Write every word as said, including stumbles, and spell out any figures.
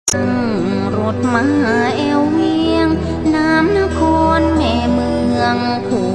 รถมาแอวเวียงน้ำนครแม่เมืองผู